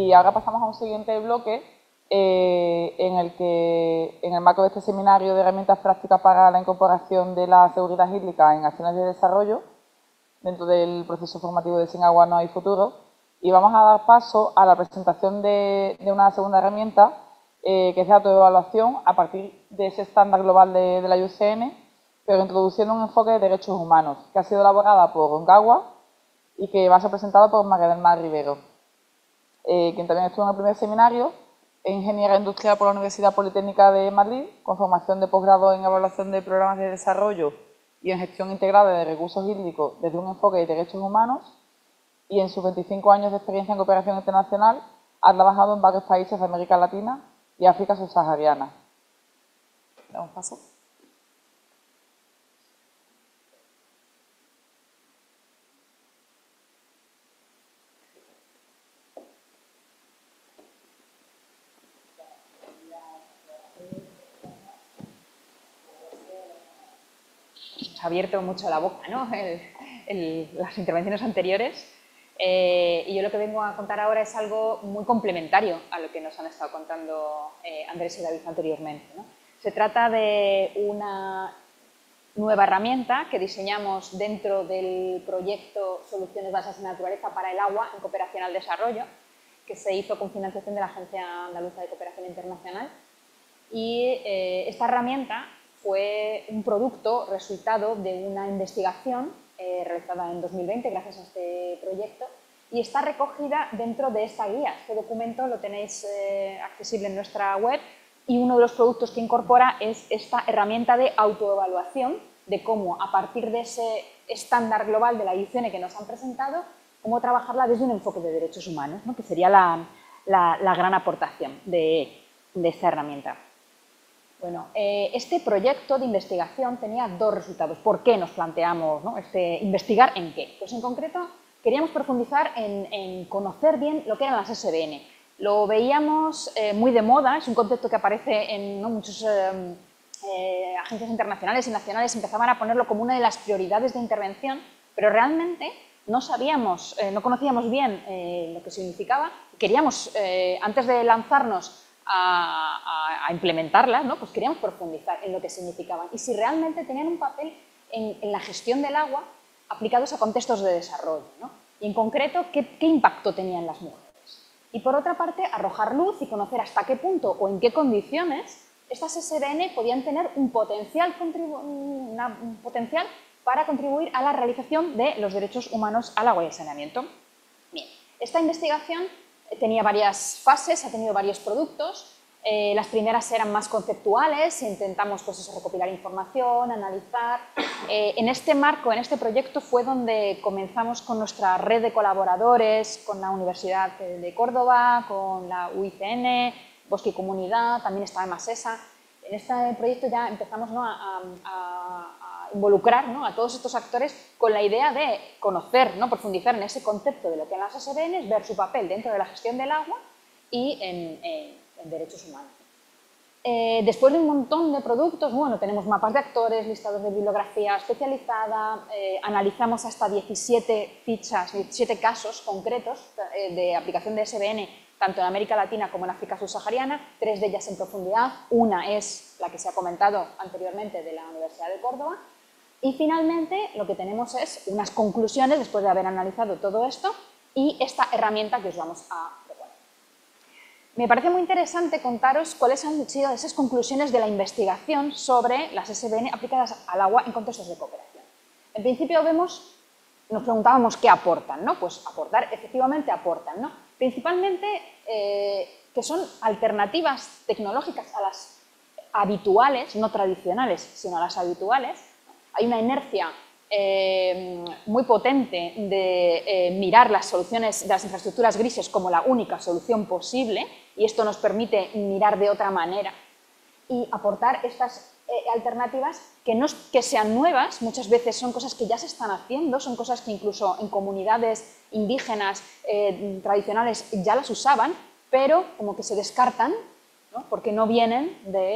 Y ahora pasamos a un siguiente bloque en el marco de este seminario de herramientas prácticas para la incorporación de la seguridad hídrica en acciones de desarrollo dentro del proceso formativo de Sin Agua No Hay Futuro. Y vamos a dar paso a la presentación de una segunda herramienta que es de autoevaluación a partir de ese estándar global de la IUCN, pero introduciendo un enfoque de derechos humanos, que ha sido elaborada por Ongawa y que va a ser presentada por María del Mar Rivero, quien también estuvo en el primer seminario, es ingeniera industrial por la Universidad Politécnica de Madrid, con formación de posgrado en evaluación de programas de desarrollo y en gestión integrada de recursos hídricos desde un enfoque de derechos humanos, y en sus 25 años de experiencia en cooperación internacional ha trabajado en varios países de América Latina y África subsahariana. Damos paso. Nos ha abierto mucho la boca, ¿no? Las intervenciones anteriores. Y yo lo que vengo a contar ahora es algo muy complementario a lo que nos han estado contando Andrés y David anteriormente, ¿no? Se trata de una nueva herramienta que diseñamos dentro del proyecto Soluciones Basadas en la Naturaleza para el Agua en Cooperación al Desarrollo, que se hizo con financiación de la Agencia Andaluza de Cooperación Internacional. Y esta herramienta fue un producto resultado de una investigación realizada en 2020 gracias a este proyecto y está recogida dentro de esta guía. Este documento lo tenéis accesible en nuestra web y uno de los productos que incorpora es esta herramienta de autoevaluación de cómo, a partir de ese estándar global de la IUCN que nos han presentado, cómo trabajarla desde un enfoque de derechos humanos, ¿no? Que sería la gran aportación de esta herramienta. Bueno, este proyecto de investigación tenía dos resultados. ¿Por qué nos planteamos, ¿no? ¿Investigar en qué? Pues en concreto queríamos profundizar en conocer bien lo que eran las SBN. Lo veíamos muy de moda, es un concepto que aparece en, ¿no? muchas agencias internacionales y nacionales empezaban a ponerlo como una de las prioridades de intervención, pero realmente no sabíamos, no conocíamos bien lo que significaba. Queríamos, antes de lanzarnos a implementarlas, ¿no? Pues queríamos profundizar en lo que significaban y si realmente tenían un papel en la gestión del agua aplicados a contextos de desarrollo, ¿no? Y en concreto, ¿qué impacto tenían las mujeres? Y por otra parte, arrojar luz y conocer hasta qué punto o en qué condiciones estas SBN podían tener un potencial para contribuir a la realización de los derechos humanos al agua y al saneamiento. Bien, esta investigación tenía varias fases, ha tenido varios productos. Las primeras eran más conceptuales, intentamos pues eso, recopilar información, analizar. En este marco, en este proyecto fue donde comenzamos con nuestra red de colaboradores, con la Universidad de Córdoba, con la UICN, Bosque y Comunidad, también estaba Masesa. En este proyecto ya empezamos, ¿no? a involucrar, ¿no? a todos estos actores con la idea de conocer, ¿no? profundizar en ese concepto de lo que eran las SBN, ver su papel dentro de la gestión del agua y en derechos humanos. Después de un montón de productos, bueno, tenemos mapas de actores, listados de bibliografía especializada, analizamos hasta 17 fichas, 17 casos concretos de aplicación de SBN, tanto en América Latina como en África subsahariana, 3 de ellas en profundidad, una es la que se ha comentado anteriormente de la Universidad de Córdoba, y finalmente lo que tenemos es unas conclusiones después de haber analizado todo esto y esta herramienta que os vamos a proponer. Me parece muy interesante contaros cuáles han sido esas conclusiones de la investigación sobre las SBN aplicadas al agua en contextos de cooperación. En principio nos preguntábamos qué aportan, ¿no? Pues aportar, efectivamente aportan, ¿no? Principalmente que son alternativas tecnológicas a las habituales, no tradicionales, sino a las habituales. Hay una inercia muy potente de mirar las soluciones de las infraestructuras grises como la única solución posible y esto nos permite mirar de otra manera y aportar estas alternativas que no es que sean nuevas, muchas veces son cosas que ya se están haciendo, son cosas que incluso en comunidades indígenas tradicionales ya las usaban, pero como que se descartan, ¿no? Porque no vienen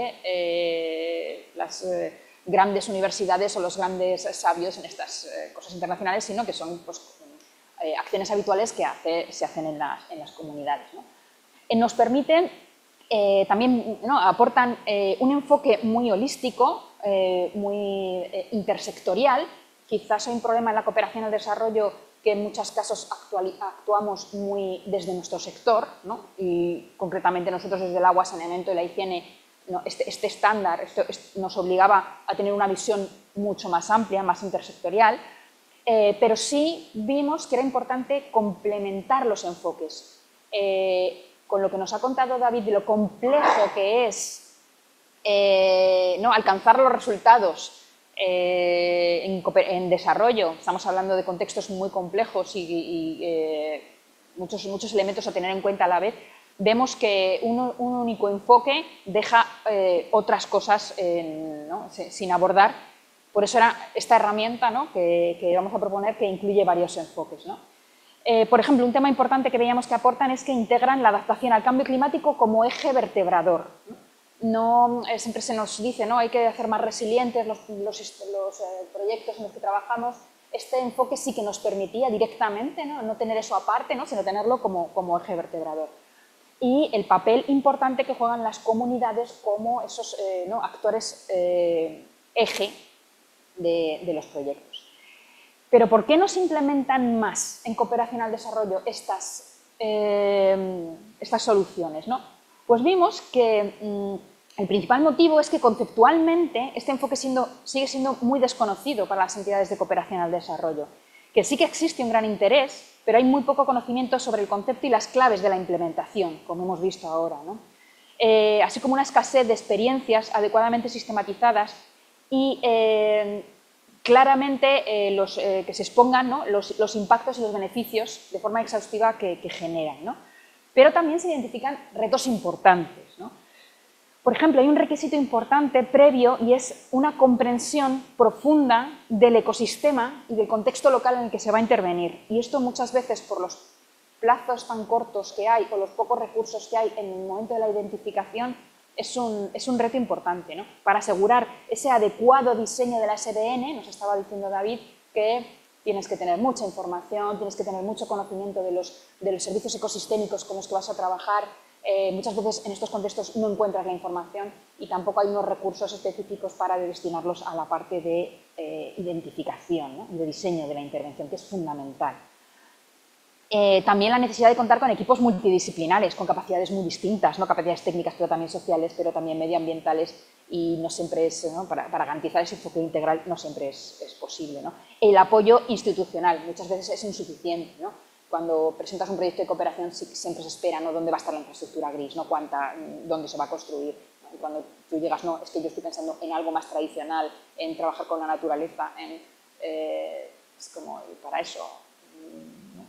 de las grandes universidades o los grandes sabios en estas cosas internacionales, sino que son pues, acciones habituales que se hacen en las comunidades, ¿no? nos permiten, también, ¿no?, aportan un enfoque muy holístico, muy intersectorial. Quizás hay un problema en la cooperación al desarrollo que en muchos casos actuamos muy desde nuestro sector, ¿no?, y concretamente nosotros desde el agua, saneamiento y la higiene, ¿no?, este estándar nos obligaba a tener una visión mucho más amplia, más intersectorial, pero sí vimos que era importante complementar los enfoques. Con lo que nos ha contado David de lo complejo que es ¿no?, alcanzar los resultados en desarrollo, estamos hablando de contextos muy complejos y muchos elementos a tener en cuenta a la vez, vemos que un único enfoque deja otras cosas ¿no?, sin abordar. Por eso era esta herramienta, ¿no?, que vamos a proponer, que incluye varios enfoques, ¿no? Por ejemplo, un tema importante que veíamos que aportan es que integran la adaptación al cambio climático como eje vertebrador. No, siempre se nos dice, ¿no?, hay que hacer más resilientes los proyectos en los que trabajamos. Este enfoque sí que nos permitía directamente no tener eso aparte, ¿no?, sino tenerlo como eje vertebrador. Y el papel importante que juegan las comunidades como esos ¿no?, actores eje de los proyectos. Pero ¿por qué no se implementan más en cooperación al desarrollo estas soluciones, ¿no? Pues vimos que el principal motivo es que conceptualmente este enfoque sigue siendo muy desconocido para las entidades de cooperación al desarrollo, que sí que existe un gran interés, pero hay muy poco conocimiento sobre el concepto y las claves de la implementación, como hemos visto ahora, ¿no? Así como una escasez de experiencias adecuadamente sistematizadas y claramente que se expongan, ¿no?, los impactos y los beneficios de forma exhaustiva que generan, ¿no? Pero también se identifican retos importantes, ¿no? Por ejemplo, hay un requisito importante previo y es una comprensión profunda del ecosistema y del contexto local en el que se va a intervenir. Y esto muchas veces, por los plazos tan cortos que hay o los pocos recursos que hay en el momento de la identificación, es un reto importante, ¿no?, para asegurar ese adecuado diseño de la SDN. Nos estaba diciendo David que tienes que tener mucha información, tienes que tener mucho conocimiento de los servicios ecosistémicos con los que vas a trabajar. Muchas veces en estos contextos no encuentras la información y tampoco hay unos recursos específicos para destinarlos a la parte de identificación, ¿no?, y de diseño de la intervención, que es fundamental. También la necesidad de contar con equipos multidisciplinares, con capacidades muy distintas, no capacidades técnicas, pero también sociales, pero también medioambientales, y no siempre es, ¿no?, para garantizar ese enfoque integral no siempre es posible, ¿no? El apoyo institucional muchas veces es insuficiente, ¿no? Cuando presentas un proyecto de cooperación siempre se espera, ¿no?, dónde va a estar la infraestructura gris, ¿no?, dónde se va a construir, ¿no? Y cuando tú llegas, no, es que yo estoy pensando en algo más tradicional, en trabajar con la naturaleza, es como, para eso, ¿no?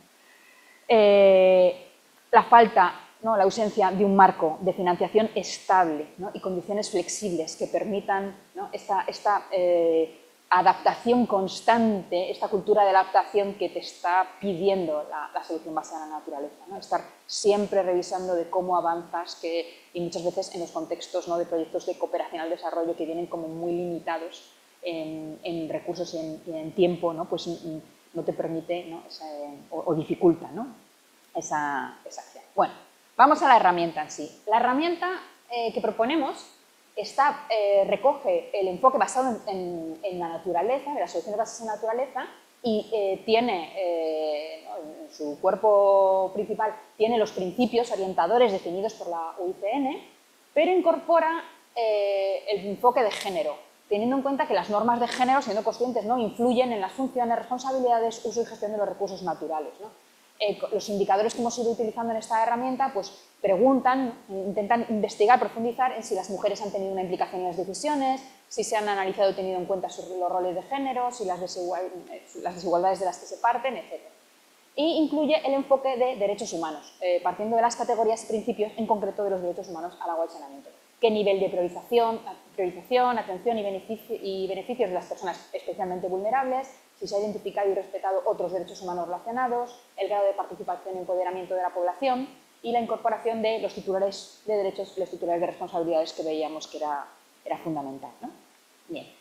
La falta, ¿no?, la ausencia de un marco de financiación estable, ¿no?, y condiciones flexibles que permitan, ¿no?, esta adaptación constante, esta cultura de adaptación que te está pidiendo la solución basada en la naturaleza, ¿no? Estar siempre revisando de cómo avanzas, y muchas veces en los contextos, ¿no?, de proyectos de cooperación al desarrollo que vienen como muy limitados en recursos y en tiempo, ¿no?, pues no te permite, ¿no?, o dificulta, ¿no?, esa acción. Bueno, vamos a la herramienta en sí. La herramienta que proponemos recoge el enfoque basado en la naturaleza, de las soluciones basadas en la naturaleza, y tiene, ¿no?, en su cuerpo principal, tiene los principios orientadores definidos por la UICN, pero incorpora el enfoque de género, teniendo en cuenta que las normas de género, siendo conscientes, ¿no?, influyen en las funciones, responsabilidades, uso y gestión de los recursos naturales, ¿no? Los indicadores que hemos ido utilizando en esta herramienta pues preguntan, intentan investigar, profundizar en si las mujeres han tenido una implicación en las decisiones, si se han analizado y tenido en cuenta los roles de género, si las desigualdades de las que se parten, etc. Y incluye el enfoque de derechos humanos, partiendo de las categorías y principios, en concreto de los derechos humanos al agua y saneamiento. Qué nivel de priorización, atención y beneficios de las personas especialmente vulnerables, si se ha identificado y respetado otros derechos humanos relacionados, el grado de participación y empoderamiento de la población y la incorporación de los titulares de derechos y los titulares de responsabilidades, que veíamos que era fundamental, ¿no? Bien.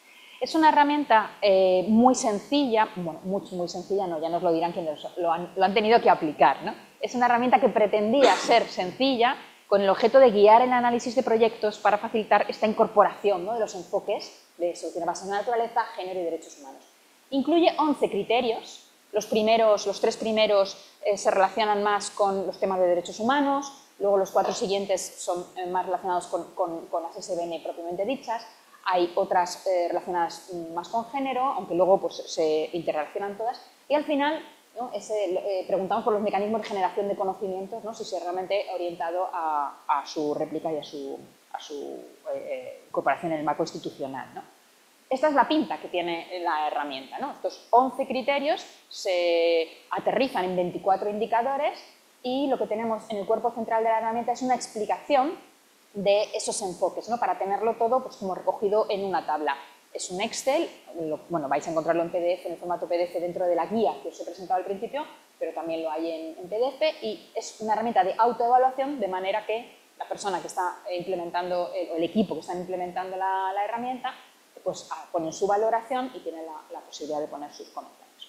Es una herramienta muy sencilla, bueno, muy sencilla no, ya nos lo dirán quienes lo han tenido que aplicar, ¿no? Es una herramienta que pretendía ser sencilla con el objeto de guiar el análisis de proyectos para facilitar esta incorporación, ¿no?, de los enfoques de soluciones basadas en la naturaleza, género y derechos humanos. Incluye 11 criterios. Los tres primeros se relacionan más con los temas de derechos humanos, luego los 4 siguientes son más relacionados con las SBN propiamente dichas. Hay otras relacionadas más con género, aunque luego pues, se interrelacionan todas. Y al final, ¿no?, preguntamos por los mecanismos de generación de conocimientos, ¿no?, si se realmente orientado a su réplica y a su incorporación en el marco institucional, ¿no? Esta es la pinta que tiene la herramienta, ¿no? Estos 11 criterios se aterrizan en 24 indicadores y lo que tenemos en el cuerpo central de la herramienta es una explicación de esos enfoques, ¿no?, para tenerlo todo pues, como recogido en una tabla. Es un Excel, bueno, vais a encontrarlo en PDF, en el formato PDF dentro de la guía que os he presentado al principio, pero también lo hay en PDF y es una herramienta de autoevaluación de manera que la persona que está implementando, o el equipo que está implementando la herramienta, pues ponen su valoración y tienen la posibilidad de poner sus comentarios.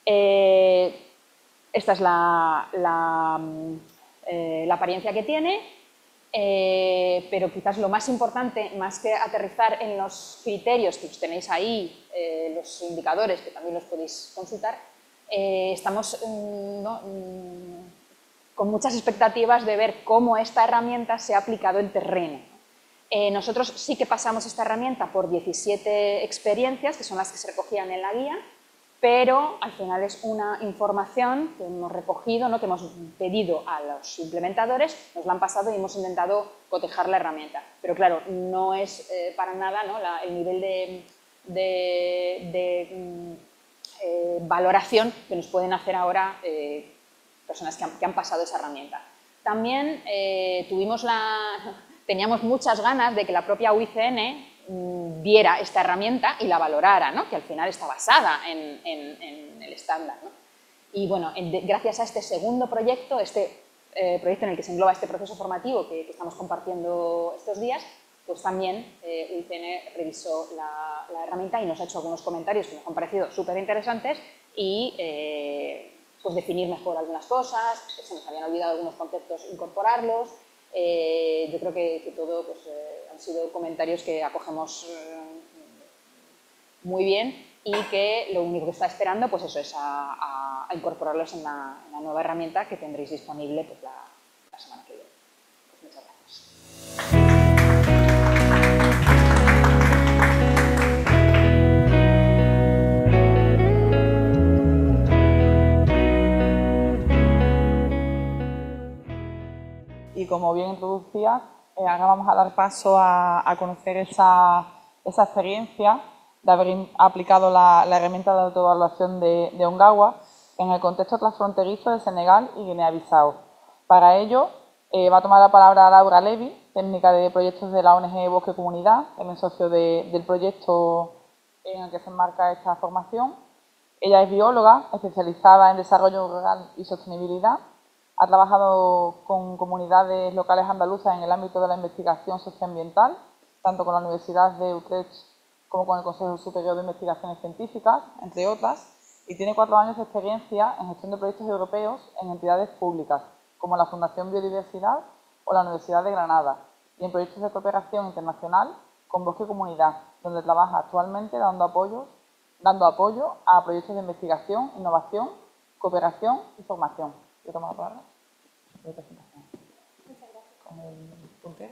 Esta es la apariencia que tiene, pero quizás lo más importante, más que aterrizar en los criterios que os tenéis ahí, los indicadores que también los podéis consultar, estamos con muchas expectativas de ver cómo esta herramienta se ha aplicado en terreno. Nosotros sí que pasamos esta herramienta por 17 experiencias, que son las que se recogían en la guía, pero al final es una información que hemos recogido, ¿no?, que hemos pedido a los implementadores, nos la han pasado y hemos intentado cotejar la herramienta. Pero claro, no es para nada, ¿no?, el nivel de valoración que nos pueden hacer ahora personas que han pasado esa herramienta. También teníamos muchas ganas de que la propia UICN viera esta herramienta y la valorara, ¿no?, que al final está basada en el estándar, ¿no? Y bueno, gracias a este segundo proyecto, proyecto en el que se engloba este proceso formativo que estamos compartiendo estos días, pues también UICN revisó la herramienta y nos ha hecho algunos comentarios que nos han parecido súper interesantes y pues definir mejor algunas cosas, se nos habían olvidado algunos conceptos, incorporarlos. Yo creo que todo pues, han sido comentarios que acogemos muy bien y que lo único que está esperando pues eso es a incorporarlos en la nueva herramienta que tendréis disponible pues, la semana que viene. Pues muchas gracias. Y como bien introducías, ahora vamos a dar paso a conocer esa experiencia de haber aplicado la herramienta de autoevaluación de Ongawa en el contexto transfronterizo de Senegal y Guinea-Bissau. Para ello, va a tomar la palabra Laura Levy, técnica de proyectos de la ONG Bosque Comunidad, también socio del proyecto en el que se enmarca esta formación. Ella es bióloga, especializada en desarrollo rural y sostenibilidad. Ha trabajado con comunidades locales andaluzas en el ámbito de la investigación socioambiental, tanto con la Universidad de Utrecht como con el Consejo Superior de Investigaciones Científicas, entre otras, y tiene 4 años de experiencia en gestión de proyectos europeos en entidades públicas, como la Fundación Biodiversidad o la Universidad de Granada, y en proyectos de cooperación internacional con Bosque Comunidad, donde trabaja actualmente dando apoyo a proyectos de investigación, innovación, cooperación y formación. ¿Yo tomo la palabra? Muchas gracias. Con el puntero.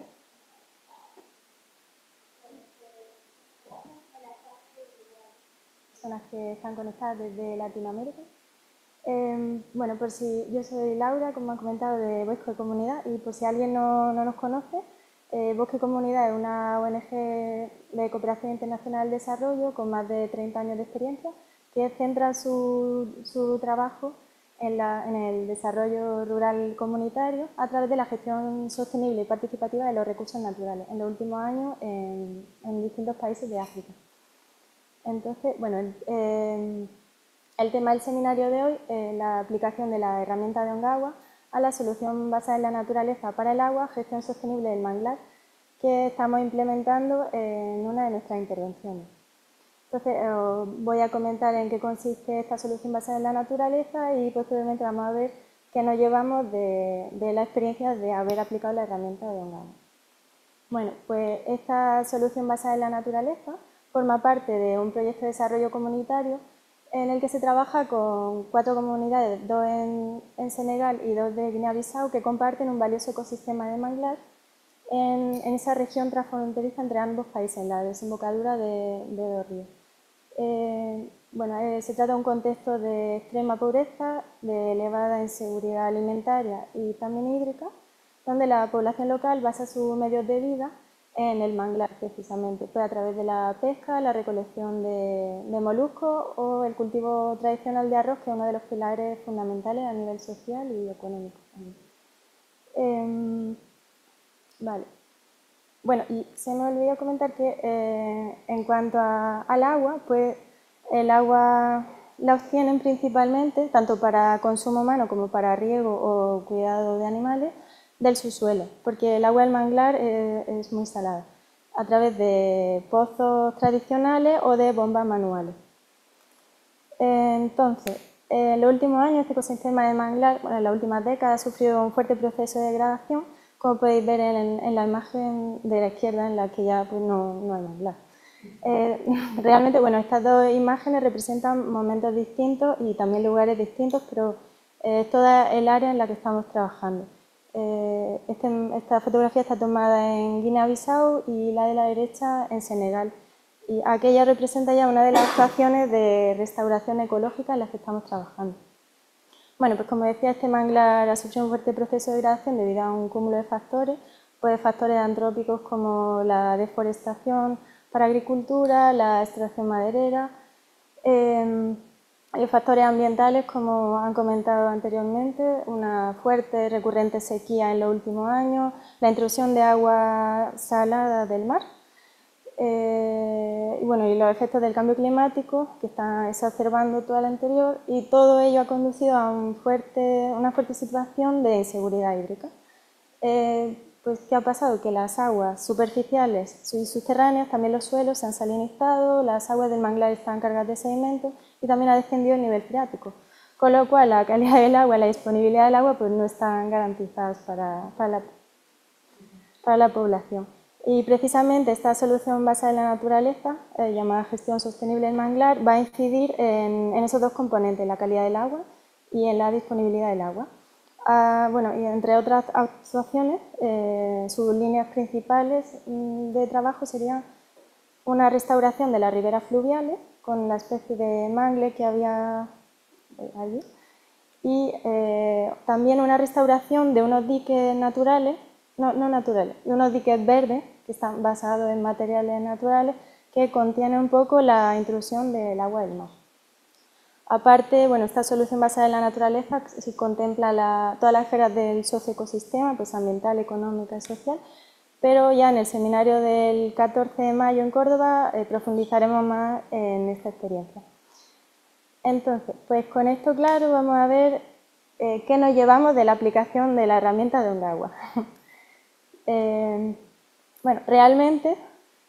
Personas que están conectadas desde Latinoamérica. Bueno, yo soy Laura, como han comentado, de Bosque Comunidad, y por si alguien no nos conoce, Bosque Comunidad es una ONG de cooperación internacional al desarrollo con más de 30 años de experiencia, que centra su trabajo en el desarrollo rural comunitario a través de la gestión sostenible y participativa de los recursos naturales en los últimos años en distintos países de África. Entonces, bueno, el tema del seminario de hoy es la aplicación de la herramienta de Ongawa a la solución basada en la naturaleza para el agua, gestión sostenible del manglar, que estamos implementando en una de nuestras intervenciones. Entonces, os voy a comentar en qué consiste esta solución basada en la naturaleza y posteriormente vamos a ver qué nos llevamos de la experiencia de haber aplicado la herramienta de Ongama. Bueno, pues esta solución basada en la naturaleza forma parte de un proyecto de desarrollo comunitario en el que se trabaja con 4 comunidades, 2 en Senegal y 2 de Guinea-Bissau, que comparten un valioso ecosistema de manglar en esa región transfronteriza entre ambos países, en la desembocadura de 2 ríos. Se trata de un contexto de extrema pobreza, de elevada inseguridad alimentaria y también hídrica, donde la población local basa sus medios de vida en el manglar, precisamente, pues a través de la pesca, la recolección de moluscos o el cultivo tradicional de arroz, que es uno de los pilares fundamentales a nivel social y económico. Vale. Bueno, y se me olvidó comentar que en cuanto al agua, pues el agua la obtienen principalmente, tanto para consumo humano como para riego o cuidado de animales, del subsuelo, porque el agua del manglar es muy salada, a través de pozos tradicionales o de bombas manuales. Entonces, en los últimos años este ecosistema de manglar, en las últimas décadas, ha sufrido un fuerte proceso de degradación, como podéis ver en la imagen de la izquierda, en la que ya pues, no hay manglar. Realmente, bueno, estas 2 imágenes representan momentos distintos y también lugares distintos, pero es toda el área en la que estamos trabajando. Esta fotografía está tomada en Guinea-Bissau y la de la derecha en Senegal. Y aquella representa ya una de las actuaciones de restauración ecológica en las que estamos trabajando. Bueno, pues como decía, este manglar ha sufrido un fuerte proceso de degradación debido a un cúmulo de factores, pues factores antrópicos como la deforestación para agricultura, la extracción maderera, hay factores ambientales, como han comentado anteriormente, una fuerte recurrente sequía en los últimos años, la intrusión de agua salada del mar, y los efectos del cambio climático que está exacerbando todo lo anterior, y todo ello ha conducido a una fuerte situación de inseguridad hídrica. Pues, ¿qué ha pasado? Que las aguas superficiales y subterráneas, también los suelos, se han salinizado, las aguas del manglar están cargadas de sedimentos y también ha descendido el nivel freático, con lo cual la calidad del agua y la disponibilidad del agua pues, no están garantizadas para la población. Y precisamente esta solución basada en la naturaleza, llamada gestión sostenible del manglar, va a incidir en esos 2 componentes, la calidad del agua y en la disponibilidad del agua. Y entre otras actuaciones, sus líneas principales de trabajo serían una restauración de las riberas fluviales, con la especie de mangle que había allí, y también una restauración de unos diques naturales, de unos diques verdes, que están basados en materiales naturales, que contienen un poco la intrusión del agua del mar. Aparte, esta solución basada en la naturaleza contempla todas las esferas del socioecosistema, pues ambiental, económica y social, pero ya en el seminario del 14 de mayo en Córdoba profundizaremos más en esta experiencia. Entonces, pues con esto claro vamos a ver qué nos llevamos de la aplicación de la herramienta de Ongama. Realmente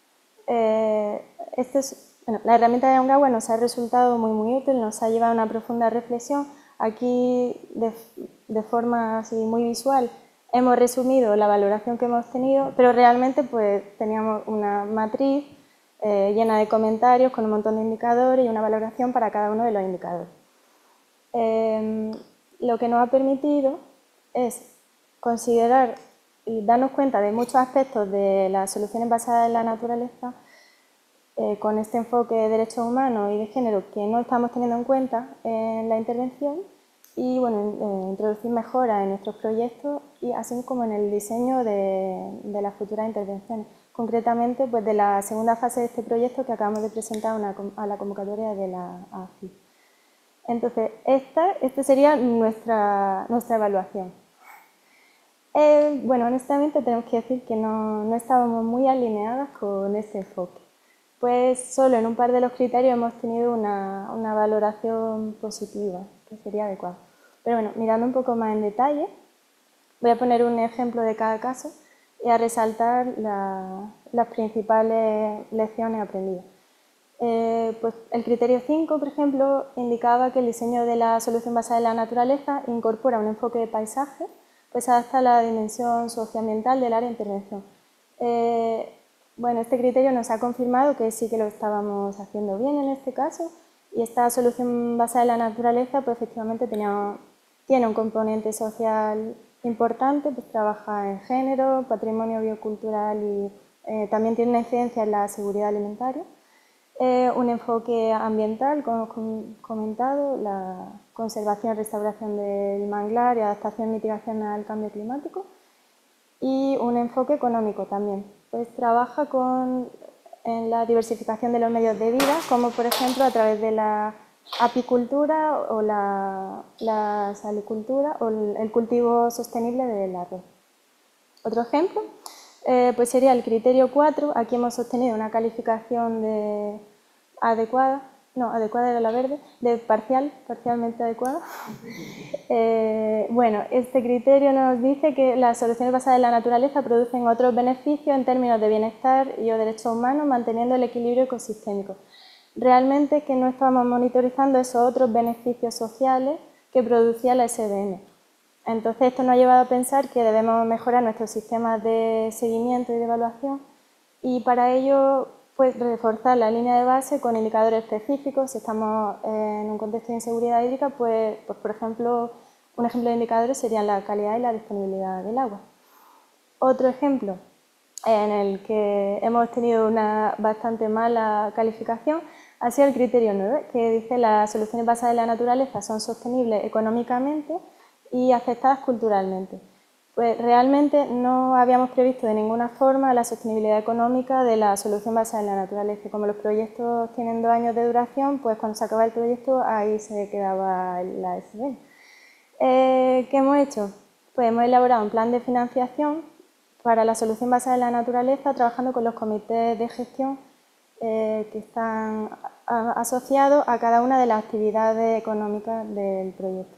la herramienta de Ongama nos ha resultado muy útil, nos ha llevado a una profunda reflexión. Aquí, de forma así muy visual, hemos resumido la valoración que hemos tenido, pero realmente pues, teníamos una matriz llena de comentarios con un montón de indicadores y una valoración para cada uno de los indicadores. Lo que nos ha permitido es considerar y darnos cuenta de muchos aspectos de las soluciones basadas en la naturaleza con este enfoque de derechos humanos y de género que no estamos teniendo en cuenta en la intervención y introducir mejoras en nuestros proyectos y así como en el diseño de las futuras intervenciones. Concretamente, pues de la segunda fase de este proyecto que acabamos de presentar a la convocatoria de la AFI. Entonces, esta sería nuestra evaluación. Honestamente tenemos que decir que no estábamos muy alineadas con este enfoque. Pues solo en un par de los criterios hemos tenido una valoración positiva, que sería adecuada. Pero bueno, mirando un poco más en detalle, voy a poner un ejemplo de cada caso y a resaltar las principales lecciones aprendidas. Pues el criterio 5, por ejemplo, indicaba que el diseño de la solución basada en la naturaleza incorpora un enfoque de paisaje, pues adapta la dimensión socioambiental del área de intervención. Bueno, este criterio nos ha confirmado que sí que lo estábamos haciendo bien en este caso, y esta solución basada en la naturaleza pues efectivamente tiene un componente social importante, pues trabaja en género, patrimonio biocultural y también tiene una incidencia en la seguridad alimentaria. Un enfoque ambiental, como hemos comentado, la conservación y restauración del manglar y adaptación y mitigación al cambio climático. Y un enfoque económico también, pues trabaja en la diversificación de los medios de vida, como por ejemplo a través de la apicultura o la salicultura o el cultivo sostenible del arroz. Otro ejemplo pues sería el criterio 4, aquí hemos obtenido una calificación de adecuada era la verde, de parcialmente adecuada. Bueno, este criterio nos dice que las soluciones basadas en la naturaleza producen otros beneficios en términos de bienestar y o derechos humanos, manteniendo el equilibrio ecosistémico. Realmente es que no estamos monitorizando esos otros beneficios sociales que producía la SBN. Entonces esto nos ha llevado a pensar que debemos mejorar nuestros sistemas de seguimiento y de evaluación, y para ello pues reforzar la línea de base con indicadores específicos. Si estamos en un contexto de inseguridad hídrica, pues por ejemplo, un ejemplo de indicadores serían la calidad y la disponibilidad del agua. Otro ejemplo en el que hemos tenido una bastante mala calificación ha sido el criterio 9, que dice que las soluciones basadas en la naturaleza son sostenibles económicamente y aceptadas culturalmente. Pues realmente no habíamos previsto de ninguna forma la sostenibilidad económica de la solución basada en la naturaleza. Como los proyectos tienen 2 años de duración, pues cuando se acaba el proyecto ahí se quedaba la SBN. ¿Qué hemos hecho? Pues hemos elaborado un plan de financiación para la solución basada en la naturaleza, trabajando con los comités de gestión que están asociados a cada una de las actividades económicas del proyecto.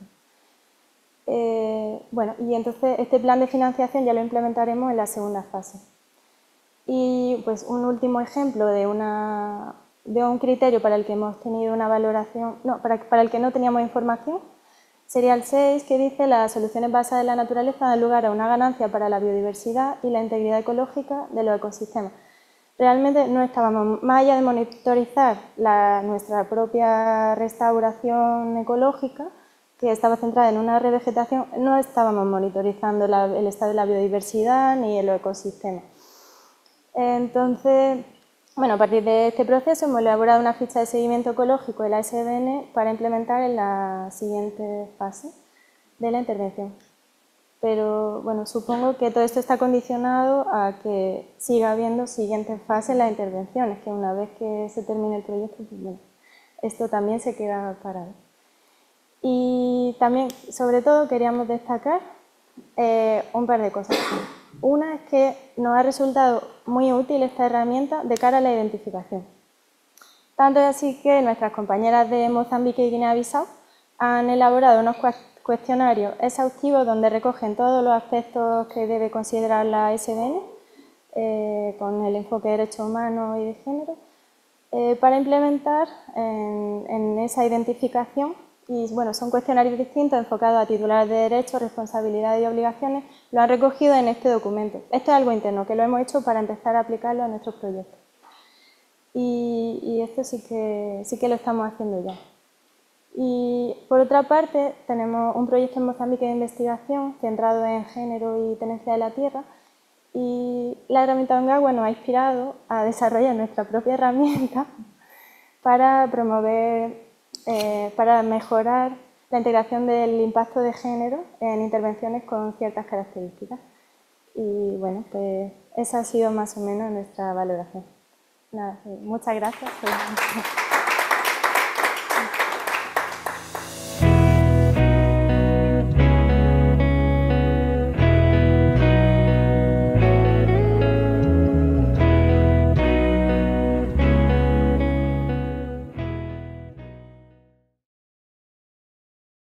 Bueno, y entonces este plan de financiación ya lo implementaremos en la segunda fase. Y pues un último ejemplo de un criterio para el que hemos tenido una valoración, para el que no teníamos información, sería el 6, que dice: las soluciones basadas en la naturaleza dan lugar a una ganancia para la biodiversidad y la integridad ecológica de los ecosistemas. Realmente no estábamos, más allá de monitorizar nuestra propia restauración ecológica, que estaba centrada en una revegetación, no estábamos monitorizando el estado de la biodiversidad ni en los ecosistemas. Entonces, bueno, a partir de este proceso hemos elaborado una ficha de seguimiento ecológico de la SBN para implementar en la siguiente fase de la intervención. Pero bueno, supongo que todo esto está condicionado a que siga habiendo siguientes fases en las intervenciones, que una vez que se termine el proyecto, pues bueno, esto también se queda parado. Y también, sobre todo, queríamos destacar un par de cosas. Una es que nos ha resultado muy útil esta herramienta de cara a la identificación. Tanto es así que nuestras compañeras de Mozambique y Guinea-Bissau han elaborado unos cuestionarios exhaustivos donde recogen todos los aspectos que debe considerar la SBN, con el enfoque de derechos humanos y de género, para implementar en esa identificación. Y bueno, son cuestionarios distintos enfocados a titulares de derechos, responsabilidades y obligaciones. Lo han recogido en este documento. Esto es algo interno, que lo hemos hecho para empezar a aplicarlo a nuestros proyectos. Y esto sí que lo estamos haciendo ya. Y por otra parte, tenemos un proyecto en Mozambique de investigación centrado en género y tenencia de la tierra. Y la herramienta Ongawa nos ha inspirado a desarrollar nuestra propia herramienta para promover, para mejorar la integración del impacto de género en intervenciones con ciertas características. Y bueno, pues esa ha sido más o menos nuestra valoración. Nada, muchas gracias.